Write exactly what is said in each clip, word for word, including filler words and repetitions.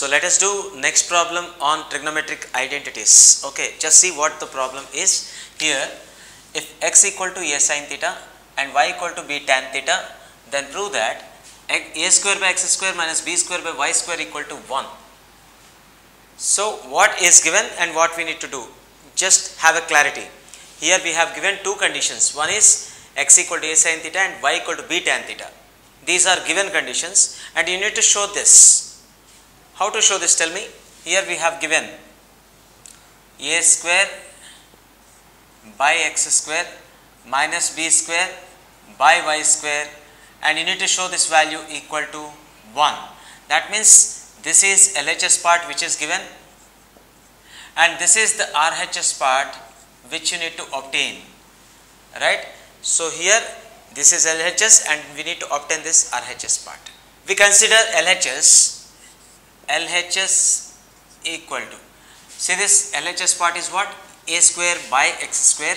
So let us do next problem on trigonometric identities. Okay, just see what the problem is here. If x equal to a sin theta and y equal to b tan theta, then prove that a square by x square minus b square by y square equal to one. So what is given and what we need to do? Just have a clarity. Here we have given two conditions. One is x equal to a sin theta and y equal to b tan theta. These are given conditions and you need to show this. How to show this? Tell me. Here we have given a square by x square minus b square by y square, and you need to show this value equal to one. That means this is L H S part which is given, and this is the R H S part which you need to obtain, right? So here this is L H S and we need to obtain this R H S part. We consider L H S. L H S equal to, see this L H S part is what? A square by x square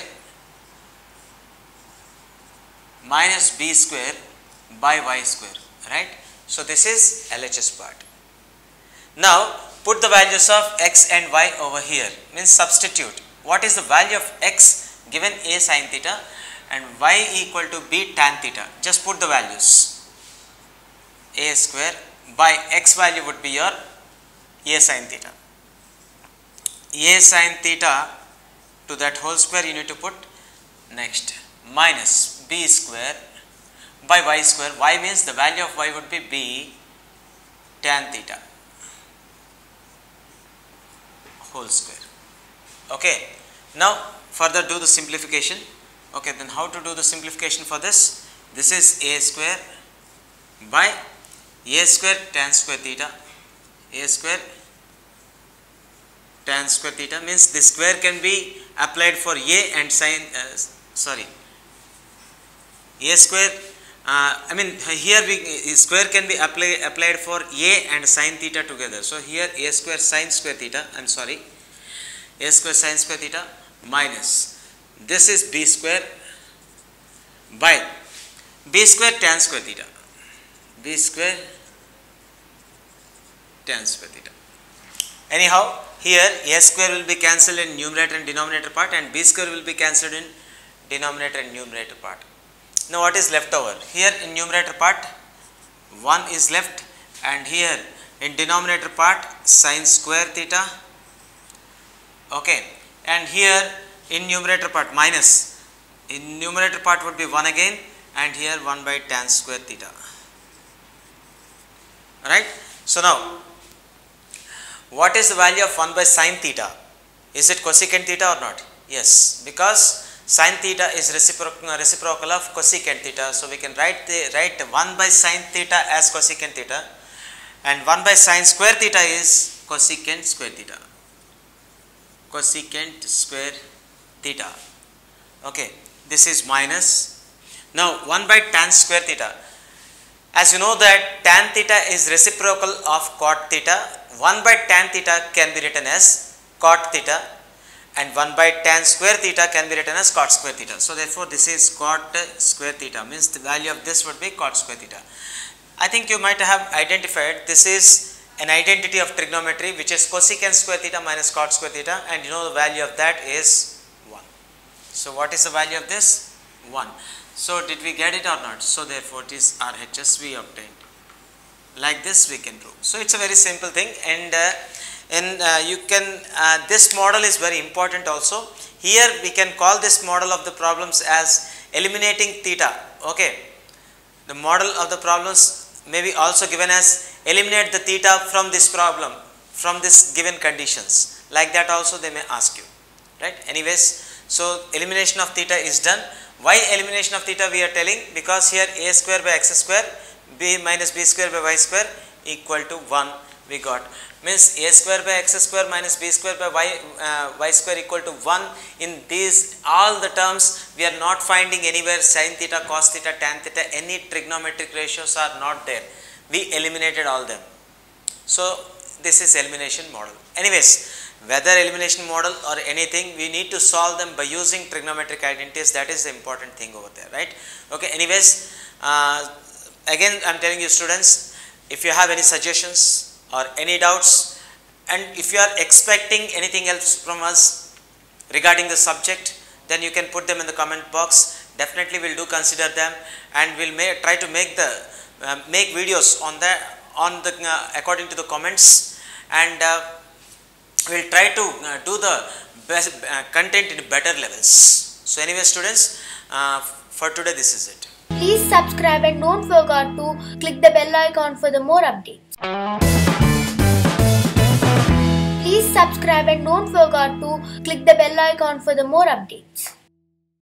minus b square by y square, right? So this is L H S part. Now put the values of x and y over here, means substitute. What is the value of x given a sin theta and y equal to b tan theta? Just put the values. A square by x value would be your a sin theta. A sin theta to that whole square you need to put next minus b square by y square. Y means the value of y would be b tan theta whole square. Okay. Now further do the simplification. Okay, then how to do the simplification for this? This is a square by a square tan square theta. A square tan square theta means this square can be applied for a and sin, uh, sorry, a square, uh, I mean here we square can be apply, applied for a and sin theta together. So here a square sin square theta, I am sorry, a square sin square theta minus this is b square by b square tan square theta, b square tan square theta. Anyhow, here a square will be cancelled in numerator and denominator part and b square will be cancelled in denominator and numerator part. Now what is left over? Here in numerator part one is left, and here in denominator part sin square theta, okay, and here in numerator part minus, in numerator part would be one again, and here one by tan square theta, right? So now what is the value of one by sin theta? Is it cosecant theta or not? Yes, because sin theta is reciprocal, reciprocal of cosecant theta. So we can write the write one by sin theta as cosecant theta, and one by sin square theta is cosecant square theta. Cosecant square theta. Okay, this is minus. Now one by tan square theta. As you know that tan theta is reciprocal of cot theta, one by tan theta can be written as cot theta and one by tan square theta can be written as cot square theta. So therefore this is cot square theta, means the value of this would be cot square theta. I think you might have identified this is an identity of trigonometry which is cosecant square theta minus cot square theta, and you know the value of that is one. So what is the value of this? one. So did we get it or not? So therefore it is R H S we obtained. Like this we can prove. So it's a very simple thing, and uh, and uh, you can uh, this model is very important also. Here we can call this model of the problems as eliminating theta. Okay, the model of the problems may be also given as eliminate the theta from this problem, from this given conditions. Like that also they may ask you, right? Anyways, so elimination of theta is done. Why elimination of theta we are telling? Because here a square by x square b minus b square by y square equal to one we got, means a square by x square minus b square by y, uh, y square equal to one. In these all the terms we are not finding anywhere sin theta, cos theta, tan theta, any trigonometric ratios are not there. We eliminated all them. So this is elimination model. Anyways, whether elimination model or anything, we need to solve them by using trigonometric identities. That is the important thing over there, right? Okay, anyways, uh, again I am telling you students, if you have any suggestions or any doubts, and if you are expecting anything else from us regarding the subject, then you can put them in the comment box. Definitely we'll do consider them, and we'll may, try to make the uh, make videos on the on the uh, according to the comments, and uh, we'll try to uh, do the best uh, content in better levels. So anyway students, uh, for today this is it. Please subscribe and don't forget to click the bell icon for the more updates. Please subscribe and don't forget to click the bell icon for the more updates.